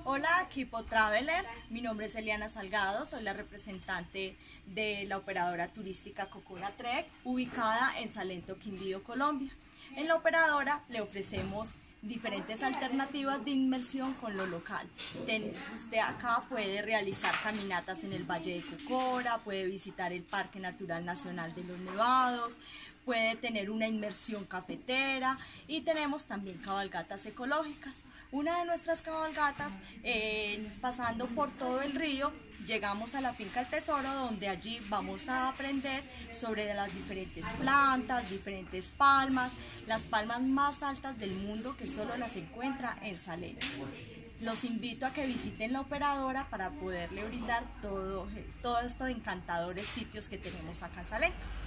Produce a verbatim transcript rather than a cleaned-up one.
Hola equipo Traveler, mi nombre es Eliana Salgado, soy la representante de la operadora turística Cocora Trek, ubicada en Salento, Quindío, Colombia. En la operadora le ofrecemos diferentes alternativas de inmersión con lo local. Ten, usted acá puede realizar caminatas en el Valle de Cocora, puede visitar el Parque Natural Nacional de los Nevados, puede tener una inmersión cafetera y tenemos también cabalgatas ecológicas. Una de nuestras cabalgatas, eh, pasando por todo el río, llegamos a la finca El Tesoro, donde allí vamos a aprender sobre las diferentes plantas, diferentes palmas, las palmas más altas del mundo que solo las encuentra en Salento. Los invito a que visiten la operadora para poderle brindar todo, todos estos encantadores sitios que tenemos acá en Salento.